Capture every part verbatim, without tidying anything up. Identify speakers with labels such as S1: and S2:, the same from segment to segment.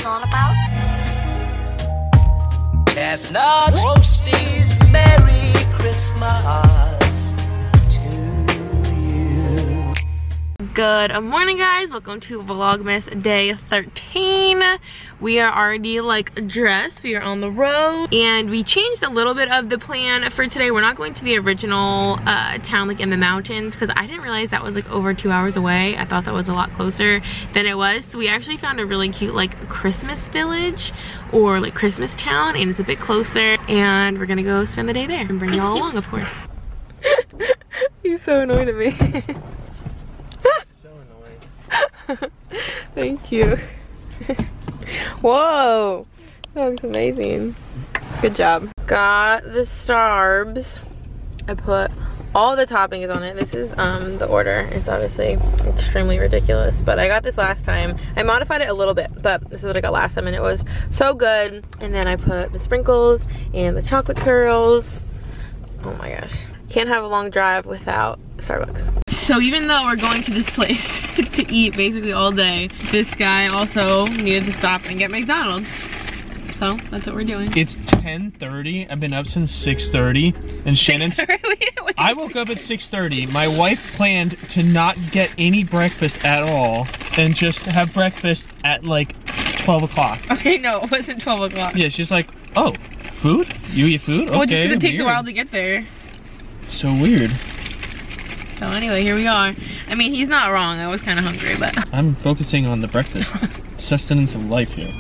S1: is all about.
S2: Chestnuts roasted, Merry Christmas to you.
S3: Good morning, guys. Welcome to Vlogmas day thirteen. We are already like dressed. We are on the road, and we changed a little bit of the plan for today. We're not going to the original uh, town like in the mountains because I didn't realize that was like over two hours away. I thought that was a lot closer than it was. So we actually found a really cute like Christmas village or like Christmas town, and it's a bit closer, and we're gonna go spend the day there and bring y'all along, of course. He's so annoyed at me.
S4: So annoying.
S3: Thank you. Whoa, that looks amazing. Good job. Got the starbs. I put all the toppings on it. This is um the order. It's obviously extremely ridiculous, but I got this last time. I modified it a little bit, but this is what I got last time, and it was so good. And then I put the sprinkles and the chocolate curls. Oh my gosh. Can't have a long drive without Starbucks. So even though we're going to this place to eat basically all day, this guy also needed to stop and get McDonald's. So that's what we're doing.
S4: It's ten thirty. I've been up since six thirty. And Shannon's... I woke up at six thirty. My wife planned to not get any breakfast at all and just have breakfast at like twelve o'clock.
S3: Okay, no, it wasn't twelve o'clock.
S4: Yeah, she's like, oh, food? You eat food? Okay,
S3: well, just because it takes
S4: weird.
S3: a while to get there.
S4: So weird.
S3: So anyway, here we are. I mean, he's not wrong. I was kind of hungry, but...
S4: I'm focusing on the breakfast. Sustenance of life here.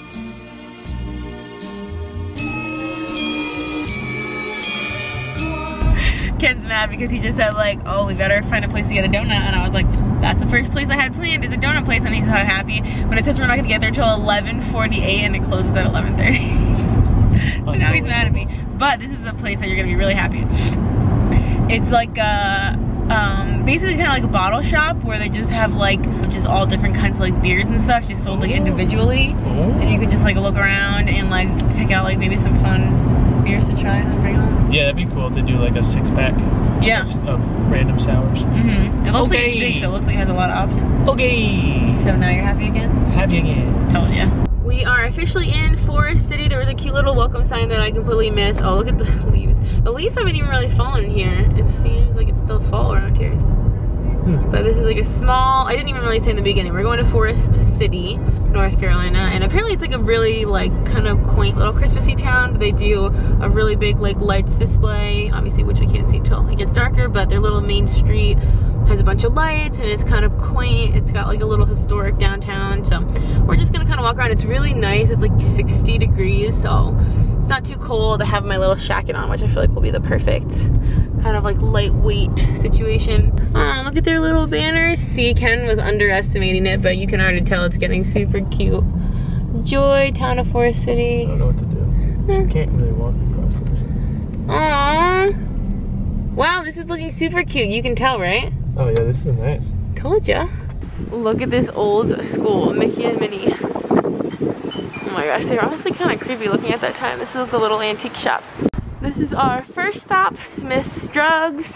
S3: Ken's mad because he just said like, oh, we better find a place to get a donut. And I was like, that's the first place I had planned is a donut place. And he's so happy. But it says we're not going to get there till eleven forty-eight and it closes at eleven thirty. So now he's mad at me. But this is a place that you're going to be really happy. It's like a... Um, basically kind of like a bottle shop where they just have like just all different kinds of like beers and stuff just sold like individually, and you can just like look around and like pick out like maybe some fun beers to try and bring home.
S4: Yeah, that'd be cool to do like a six pack.
S3: Yeah.
S4: Of, of random sours.
S3: Mm-hmm. It looks
S4: okay.
S3: like it's big, so it looks like it has a lot of options.
S4: Okay.
S3: So now you're happy again?
S4: Happy again.
S3: Told ya. We are officially in Forest City. There was a cute little welcome sign that I completely missed. Oh, look at the leaves. The leaves haven't even really fallen here. It seems like it's still fall around here. Hmm. But this is like a small, I didn't even really say in the beginning, we're going to Forest City, North Carolina, and apparently it's like a really like kind of quaint little Christmassy town. They do a really big like lights display, obviously, which we can't see till it gets darker, but their little main street has a bunch of lights and it's kind of quaint. It's got like a little historic downtown, so we're just gonna kind of walk around. It's really nice. It's like sixty degrees, so it's not too cold. I have my little jacket on, which I feel like will be the perfect kind of like lightweight situation. Oh, look at their little banners. See, Ken was underestimating it, but you can already tell it's getting super cute. Joy, town of Forest City.
S4: I don't know what to do.
S3: Hmm.
S4: Can't really walk across this.
S3: Aww. Wow, this is looking super cute. You can tell, right?
S4: Oh yeah, this is nice.
S3: Told ya. Look at this old school, Mickey and Minnie. Oh my gosh, they were honestly kind of creepy looking at that time. This is a little antique shop. This is our first stop, Smith's Drugs.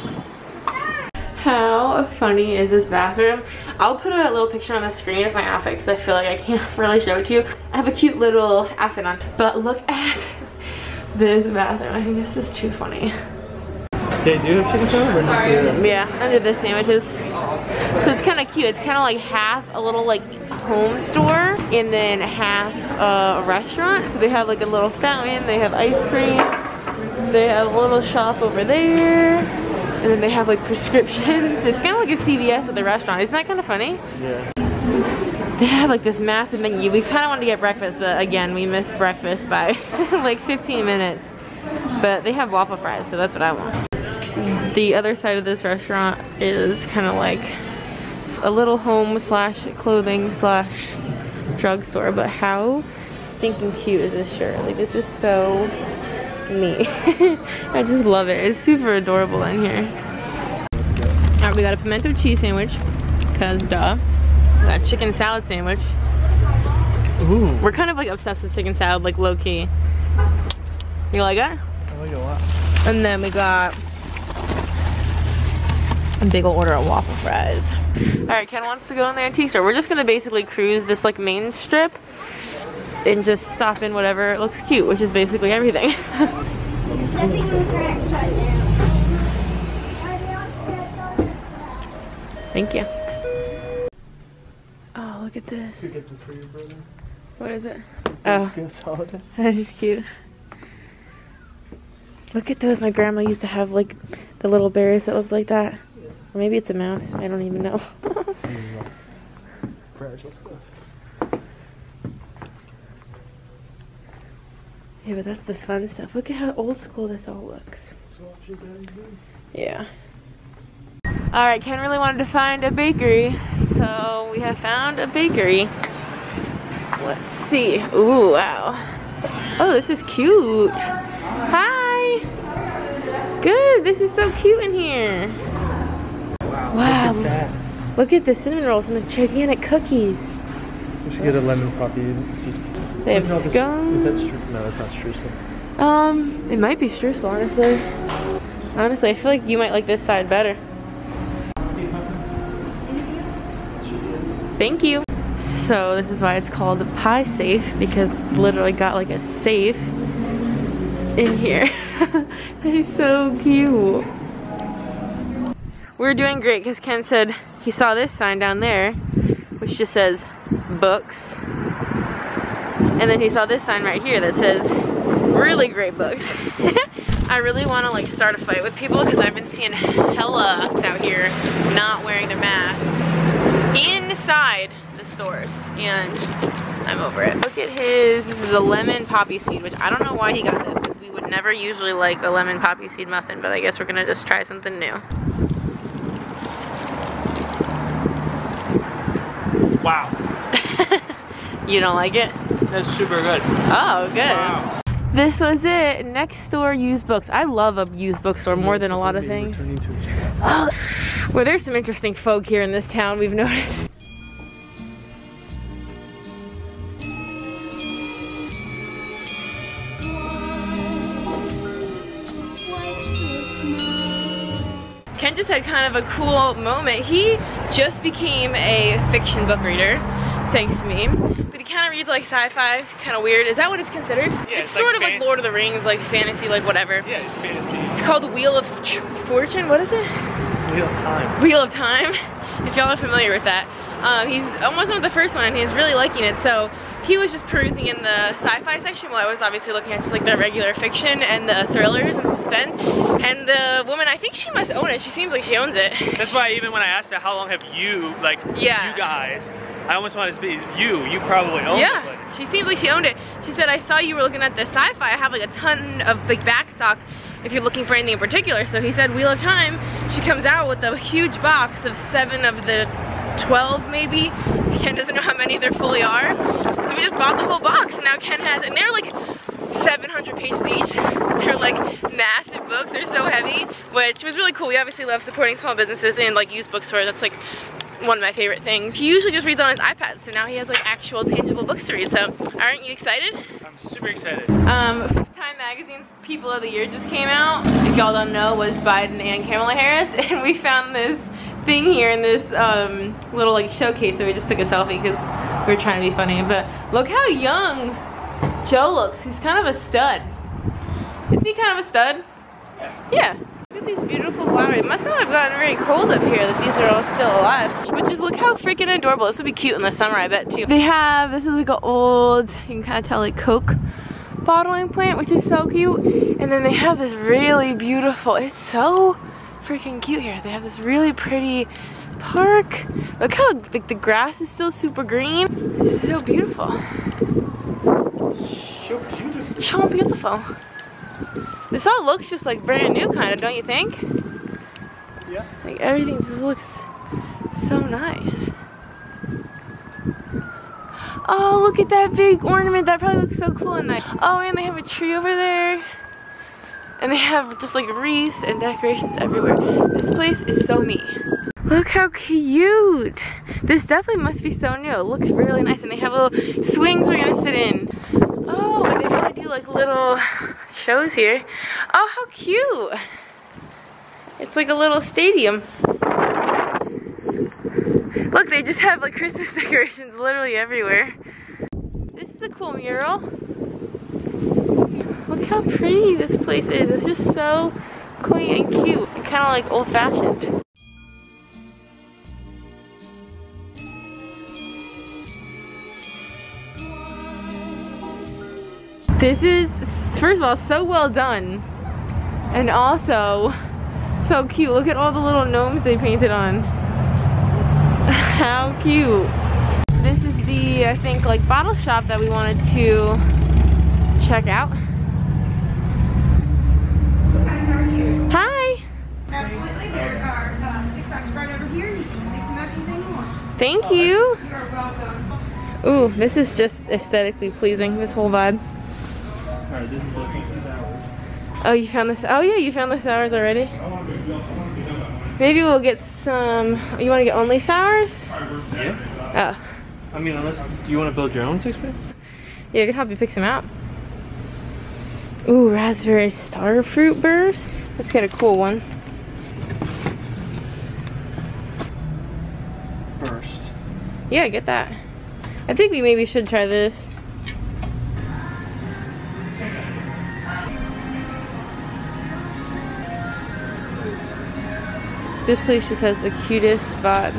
S3: How funny is this bathroom? I'll put a little picture on the screen of my outfit because I feel like I can't really show it to you. I have a cute little outfit on, but look at this bathroom. I think this is too funny.
S4: Okay, do you have chicken salad or just uh...
S3: Yeah, under the sandwiches. So it's kind of cute. It's kind of like half a little like home store and then half uh, a restaurant. So they have like a little fountain, they have ice cream, they have a little shop over there, and then they have like prescriptions. It's kind of like a C V S with a restaurant. Isn't that kind of funny?
S4: Yeah.
S3: They have like this massive menu. We kind of wanted to get breakfast, but again, we missed breakfast by like fifteen minutes. But they have waffle fries, so that's what I want. The other side of this restaurant is kind of like a little home slash clothing slash drugstore, but how stinking cute is this shirt? Like, this is so me. I just love it. It's super adorable in here. All right, we got a pimento cheese sandwich, cause duh. We got a chicken salad sandwich.
S4: Ooh.
S3: We're kind of like obsessed with chicken salad, like low key. You like it?
S4: I like it a lot.
S3: And then we got a big ol' order of waffle fries. Alright, Ken wants to go in the antique store. We're just gonna basically cruise this like main strip and just stop in whatever looks cute, which is basically everything. Thank you. Oh, look at this.
S4: Who gets this for your brother?
S3: What is it? Oh, that is cute. Look at those. My grandma used to have like the little bears that looked like that. Or maybe it's a mouse. I don't even know.
S4: Fragile stuff.
S3: Yeah, but that's the fun stuff. Look at how old school this all looks. Yeah. Alright, Ken really wanted to find a bakery, so we have found a bakery. Let's see. Ooh, wow. Oh, this is cute. Hi. Good. This is so cute in here.
S4: Wow.
S3: Wow.
S4: Look at that.
S3: Look at the cinnamon rolls and the gigantic cookies.
S4: We should get a lemon poppy seed.
S3: They have
S4: no,
S3: scones.
S4: Is that streusel? No, that's not streusel.
S3: Um, it might be streusel, honestly. Honestly, I feel like you might like this side better. Thank you. So this is why it's called a pie safe, because it's literally got like a safe in here. That is so cute. We're doing great because Ken said he saw this sign down there, which just says books. And then he saw this sign right here that says really great books. I really want to like start a fight with people because I've been seeing hella out here not wearing their masks inside the stores, and I'm over it. Look at his, this is a lemon poppy seed, which I don't know why he got this because we would never usually like a lemon poppy seed muffin, but I guess we're gonna just try something new.
S4: Wow.
S3: You don't like it?
S4: That's super good.
S3: Oh, good.
S4: Wow.
S3: This was it. Next door used books. I love a used bookstore more than a lot of things. Oh, well, there's some interesting folk here in this town we've noticed. Ken just had kind of a cool moment. He just became a fiction book reader, thanks to me. But he kind of reads like sci-fi, kind of weird. Is that what it's considered? Yeah, it's, it's sort like of like Lord of the Rings, like fantasy, like whatever.
S4: Yeah, it's fantasy.
S3: It's called Wheel of Tr Fortune. What is it?
S4: Wheel of Time.
S3: Wheel of Time. If y'all are familiar with that. Um, he's almost on the first one and he's really liking it. So he was just perusing in the sci-fi section while I was obviously looking at just like the regular fiction and the thrillers and suspense. And the woman, I think she must own it. She seems like she owns it.
S4: That's why even when I asked her how long have you, like
S3: yeah.
S4: you guys, I almost wanted to be you. You probably own
S3: yeah.
S4: it. Yeah,
S3: she seems like she owned it. She said, I saw you were looking at the sci-fi. I have like a ton of like back stock if you're looking for anything in particular. So he said Wheel of Time. She comes out with a huge box of seven of the twelve maybe. Ken doesn't know how many there fully are. So we just bought the whole box. And now Ken has, and they're like seven hundred pages each. They're like massive books. They're so heavy, which was really cool. We obviously love supporting small businesses and like used bookstores. That's like one of my favorite things. He usually just reads on his iPad, so now he has like actual tangible books to read. So aren't you excited?
S4: I'm super excited.
S3: Um, Time Magazine's People of the Year just came out. If y'all don't know, was Biden and Kamala Harris, and we found this thing here in this um, little like showcase, so we just took a selfie because we were trying to be funny. But look how young Joe looks. He's kind of a stud. Isn't he kind of a stud? Yeah. Yeah. Look at these beautiful flowers. It must not have gotten very cold up here that these are all still alive. But just look how freaking adorable. This would be cute in the summer, I bet too. They have, this is like an old, you can kind of tell like Coke bottling plant, which is so cute. And then they have this really beautiful, it's so freaking cute here. They have this really pretty park. Look how like the grass is still super green. This is so beautiful. So beautiful. This all looks just like brand new kind of, don't you think?
S4: Yeah.
S3: Like everything just looks so nice. Oh, look at that big ornament. That probably looks so cool and nice. Oh, and they have a tree over there. And they have just like wreaths and decorations everywhere. This place is so me. Look how cute. This definitely must be so new. It looks really nice. And they have little swings we're gonna sit in. Oh, and they probably do like little shows here. Oh, how cute. It's like a little stadium. Look, they just have like Christmas decorations literally everywhere. This is a cool mural. Look how pretty this place is. It's just so quaint and cute and kind of like old-fashioned. This is, first of all, so well done. And also, so cute. Look at all the little gnomes they painted on. How cute. This is the, I think, like bottle shop that we wanted to check out. Hi.
S1: Absolutely. There are uh, six packs right over here. You can mix and match anything you want.
S3: Thank you.
S1: You are welcome.
S3: Ooh, this is just aesthetically pleasing, this whole vibe.
S4: Alright, this is looking the sours.
S3: Oh, you found this? Oh yeah, you found the sours already? Maybe we'll get some, you want to get only sours?
S4: Yeah.
S3: Oh.
S4: I mean, unless, do you want to build your own six pack?
S3: Yeah, I can help you pick some out. Ooh, raspberry star fruit burst. Let's get a cool one.
S4: Burst.
S3: Yeah, get that. I think we maybe should try this. This place just has the cutest vibe.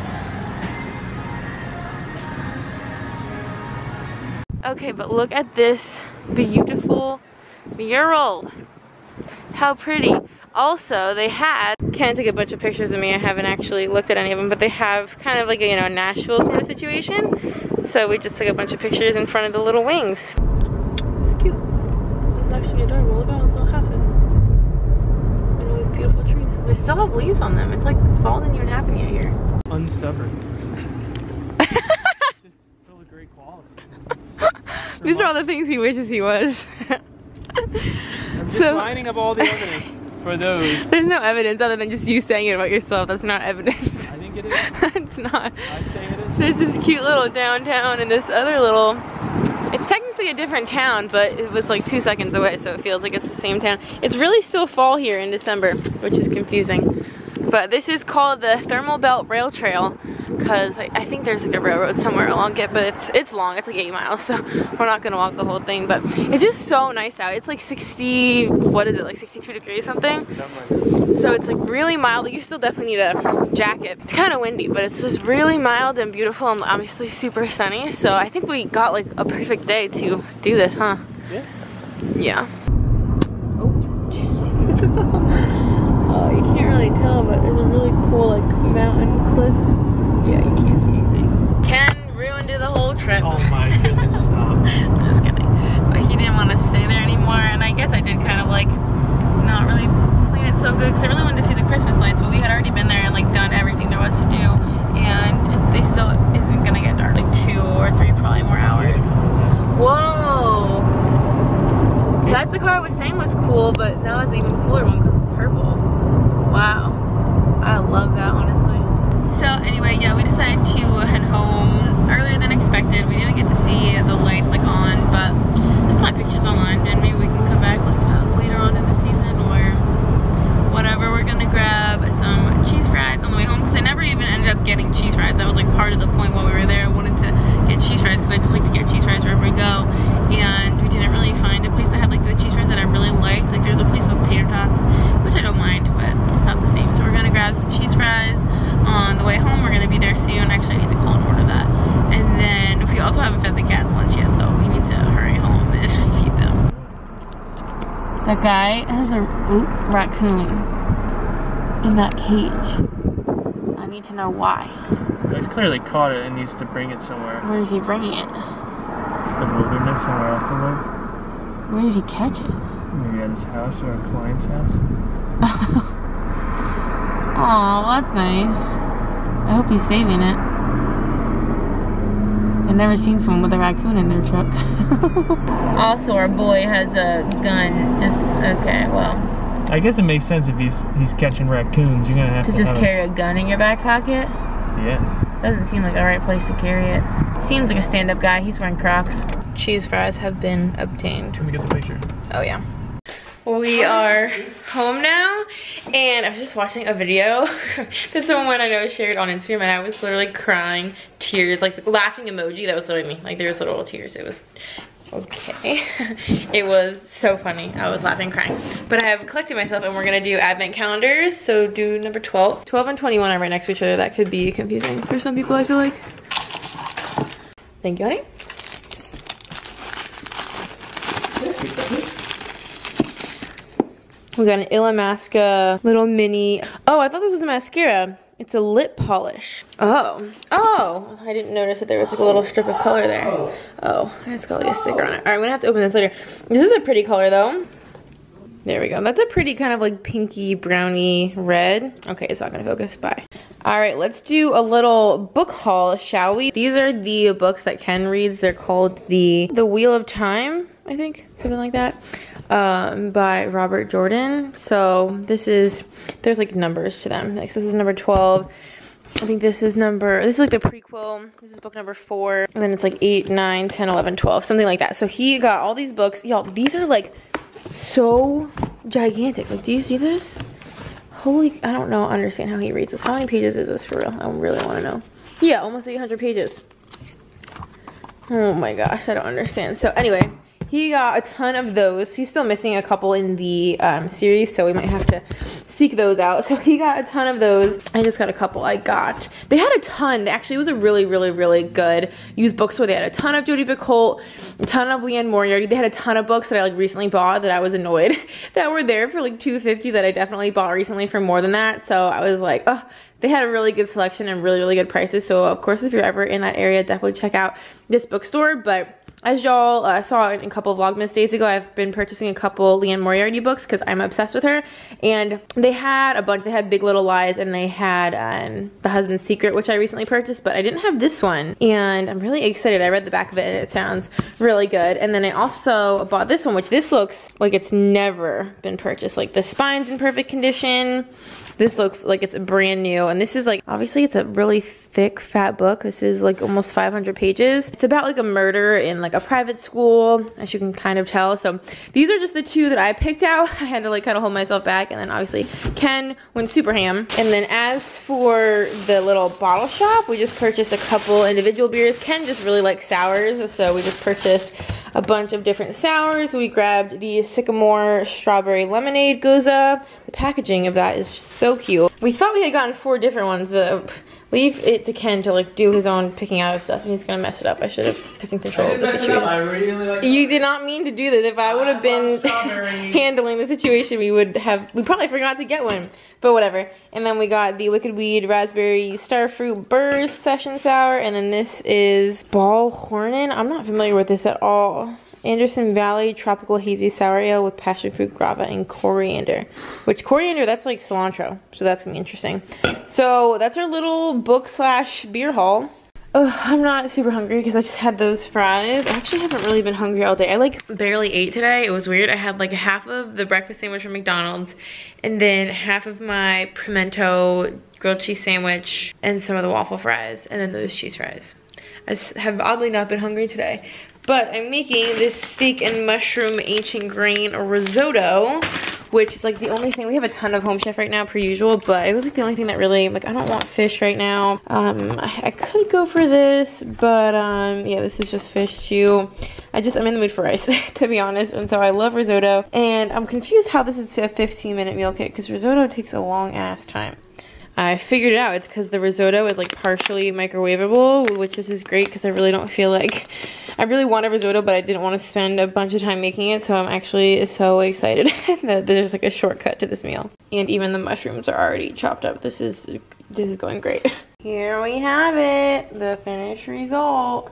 S3: Okay, but look at this beautiful mural. How pretty. Also, they had, can't take a bunch of pictures of me, I haven't actually looked at any of them, but they have kind of like a, you know, Nashville sort of situation. So we just took a bunch of pictures in front of the little wings. This is cute. It's actually adorable. Look at all those little houses. And all these beautiful trees. They still have leaves on them. It's like fall didn't even happen yet here.
S4: Unstubborn. Just full of great quality.
S3: These are all the things he wishes he was.
S4: I'm just
S3: So-
S4: lining up all the evidence for those.
S3: There's no evidence other than just you saying it about yourself. That's not evidence.
S4: I think it is.
S3: It's not.
S4: I say it is.
S3: There's this cute little downtown and this other little, it's technically a different town, but it was like two seconds away, so it feels like it's the same town. It's really still fall here in December, which is confusing. But this is called the Thermal Belt Rail Trail, because I, I think there's like a railroad somewhere along it, but it's it's long, it's like eight miles, so we're not gonna walk the whole thing, but it's just so nice out. It's like sixty, what is it, like sixty-two degrees something?
S4: Something like this.
S3: So it's like really mild. You still definitely need a jacket. It's kind of windy, but it's just really mild and beautiful and obviously super sunny. So I think we got like a perfect day to do this, huh?
S4: Yeah.
S3: Yeah. Oh, oh, you can't really tell, but there's a really cool like mountain cliff. Yeah, you can't see anything. Ken ruined the whole trip.
S4: Oh my goodness, stop.
S3: I'm just kidding. But he didn't want to stay there anymore, and I guess I did kind of like not really clean it so good because I really wanted to see the Christmas lights, but we had already been there and like done everything there was to do, and they still isn't gonna get dark. Like two or three probably more hours. Whoa! That's the car I was saying was cool, but now it's an even cooler one because it's purple. Wow. I love that, honestly. So anyway, yeah, we decided to head home earlier than expected. We didn't get to see the lights like on, but there's probably pictures online, and maybe we can come back like uh, later on in the season or whatever. We're gonna grab some cheese fries on the way home because I never even ended up getting cheese fries. That was like part of the point while we were there. I wanted to get cheese fries because I just like to get cheese fries wherever we go, and we didn't really find a place that had like the cheese fries that I really liked. Like there's a place with tater tots, which I don't mind, but it's not the same. So we're gonna grab some cheese fries on the way home. We're gonna be there soon. Actually, I need to call and order that. And then we also haven't fed the cats lunch yet, so we need to hurry home and feed them. That guy has a ooh, raccoon in that cage. I need to know why.
S4: He's clearly caught it and needs to bring it somewhere.
S3: Where is he bringing it?
S4: It's the wilderness, somewhere else to live.
S3: Where did he catch it?
S4: Maybe at his house or a client's house.
S3: Aw, well, that's nice. I hope he's saving it. I've never seen someone with a raccoon in their truck. Also, our boy has a gun. Just, okay, well.
S4: I guess it makes sense if he's he's catching raccoons. You're gonna have
S3: To
S4: to
S3: just
S4: have
S3: carry a gun in your back pocket?
S4: A, yeah.
S3: Doesn't seem like the right place to carry it. Seems like a stand-up guy. He's wearing Crocs. Cheese fries have been obtained.
S4: Let me get the picture.
S3: Oh yeah. We are home now, And I was just watching a video that someone I know shared on Instagram, and I was literally crying, tears, like the laughing emoji. That was literally me. Like there was little tears. It was okay. It was so funny. I was laughing, crying. But I have collected myself, and we're gonna do advent calendars. So do number twelve. twelve and twenty-one are right next to each other. That could be confusing for some people, I feel like. Thank you, honey. We got an Illamasqua little mini. Oh, I thought this was a mascara. It's a lip polish. Oh, oh, I didn't notice that there was like a little strip of color there. Oh, it's got like a sticker on it. All right, I'm gonna have to open this later. This is a pretty color though. There we go. That's a pretty kind of like pinky browny red. Okay, it's not gonna focus, bye. All right, let's do a little book haul, shall we? These are the books that Ken reads. They're called the, the Wheel of Time, I think, something like that. Um, by Robert Jordan. So this is, there's like numbers to them. Like so this is number twelve. I think this is number, this is like the prequel. This is book number four. And then it's like eight, nine, ten, eleven, twelve, something like that. So he got all these books. Y'all, these are like so gigantic. Like, do you see this? Holy, I don't know, understand how he reads this. How many pages is this for real? I really want to know. Yeah, almost eight hundred pages. Oh my gosh, I don't understand. So anyway, he got a ton of those. He's still missing a couple in the um, series, so we might have to seek those out. So he got a ton of those. I just got a couple I got. They had a ton. Actually, it was a really, really, really good used bookstore. They had a ton of Jodi Picoult, a ton of Leanne Moriarty. They had a ton of books that I like recently bought that I was annoyed that were there for like two fifty that I definitely bought recently for more than that. So I was like, oh, they had a really good selection and really, really good prices. So of course, if you're ever in that area, definitely check out this bookstore. But as y'all uh, saw in a couple of Vlogmas days ago, I've been purchasing a couple Leanne Moriarty books because I'm obsessed with her. And they had a bunch. They had Big Little Lies, and they had um, The Husband's Secret, which I recently purchased, but I didn't have this one. And I'm really excited. I read the back of it, and it sounds really good. And then I also bought this one, which this looks like it's never been purchased. Like the spine's in perfect condition. This looks like it's brand new, and this is like, obviously it's a really thick, fat book. This is like almost five hundred pages. It's about like a murder in like a private school, as you can kind of tell. So these are just the two that I picked out. I had to like kind of hold myself back, and then obviously Ken went super ham. And then as for the little bottle shop, we just purchased a couple individual beers. Ken just really likes sours, so we just purchased a bunch of different sours. We grabbed the Sycamore Strawberry Lemonade Goza. The packaging of that is so cute. We thought we had gotten four different ones, but leave it to Ken to like do his own picking out of stuff, and he's gonna mess it up. I should have taken control of the situation.
S4: I really like
S3: you did not mean to do this. If I would have been handling the situation, we would have, we probably forgot to get one, but whatever. And then we got the Liquid Weed Raspberry Starfruit Burst Session Sour, and then this is Ball Hornin. I'm not familiar with this at all. Anderson Valley Tropical Hazy Sour Ale with passion fruit, guava, and coriander. Which coriander, that's like cilantro. So that's gonna be interesting. So that's our little book slash beer haul. Oh, I'm not super hungry because I just had those fries. I actually haven't really been hungry all day. I like barely ate today. It was weird. I had like half of the breakfast sandwich from McDonald's, and then half of my pimento grilled cheese sandwich and some of the waffle fries, and then those cheese fries. I have oddly not been hungry today. But I'm making this steak and mushroom ancient grain risotto, which is like the only thing. We have a ton of Home Chef right now per usual, but it was like the only thing that really, like, I don't want fish right now. Um, I, I could go for this, but um, yeah, this is just fish too. I just, I'm in the mood for rice, to be honest, and so I love risotto. And I'm confused how this is a fifteen minute meal kit, because risotto takes a long ass time. I figured it out. It's because the risotto is like partially microwavable, which this is great because I really don't feel like, I really want a risotto, but I didn't want to spend a bunch of time making it, so I'm actually so excited that there's like a shortcut to this meal. And even the mushrooms are already chopped up. This is, this is going great. Here we have it, the finished result.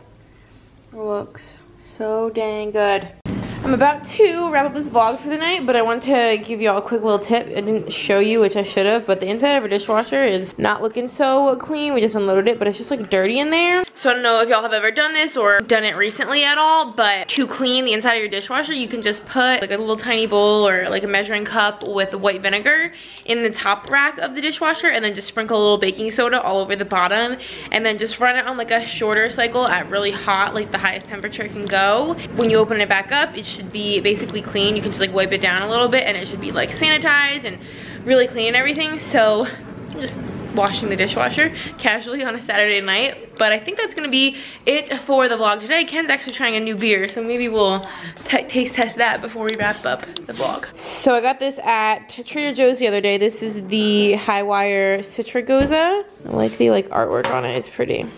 S3: Looks so dang good. I'm about to wrap up this vlog for the night, but I want to give you all a quick little tip. I didn't show you, which I should have, but the inside of a dishwasher is not looking so clean. We just unloaded it, but it's just like dirty in there. So I don't know if y'all have ever done this or done it recently at all, but to clean the inside of your dishwasher, you can just put like a little tiny bowl or like a measuring cup with white vinegar in the top rack of the dishwasher, and then just sprinkle a little baking soda all over the bottom, and then just run it on like a shorter cycle at really hot, like the highest temperature it can go. When you open it back up, it should be basically clean. You can just like wipe it down a little bit, and it should be like sanitized and really clean and everything, so I'm just washing the dishwasher casually on a Saturday night. But I think that's gonna be it for the vlog today. Ken's actually trying a new beer, so maybe we'll taste test that before we wrap up the vlog. So I got this at Trader Joe's the other day. This is the High Wire Citragoza. I like the like artwork on it, it's pretty.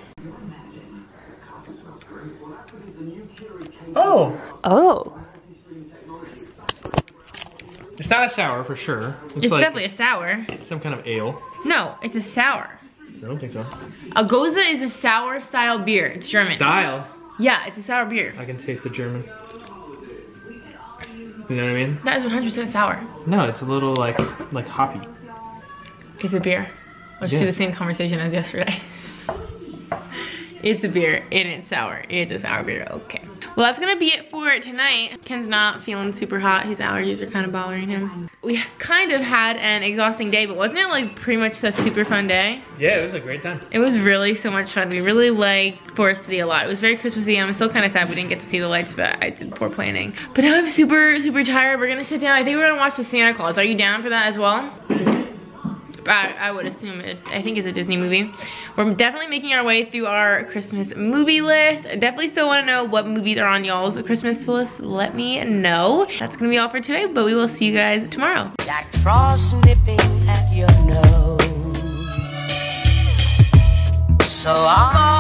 S4: Oh.
S3: Oh.
S4: It's not a sour for sure. It's,
S3: It's
S4: like
S3: definitely a sour.
S4: some kind of ale.
S3: No, it's a sour.
S4: I don't think so.
S3: A Goza is a sour style beer. It's German.
S4: Style.
S3: Yeah, it's a sour beer.
S4: I can taste the German. You know what I mean?
S3: That is one hundred percent sour.
S4: No, it's a little like like hoppy.
S3: It's a beer. Let's
S4: Yeah.
S3: do the same conversation as yesterday. It's a beer and it's sour. It's a sour beer, okay. Well, that's gonna be it for tonight. Ken's not feeling super hot. His allergies are kind of bothering him. We kind of had an exhausting day, but wasn't it like pretty much a super fun day?
S4: Yeah, it was a great time.
S3: It was really so much fun. We really liked Forest City a lot. It was very Christmassy. I'm still kind of sad we didn't get to see the lights, but I did poor planning. But now I'm super, super tired. We're gonna sit down. I think we're gonna watch the Santa Claus. Are you down for that as well? I, I would assume it. I think it's a Disney movie. We're definitely making our way through our Christmas movie list. I definitely still want to know what movies are on y'all's Christmas list. Let me know. That's gonna be all for today, but we will see you guys tomorrow.
S2: Like frost nipping at your nose. So I'm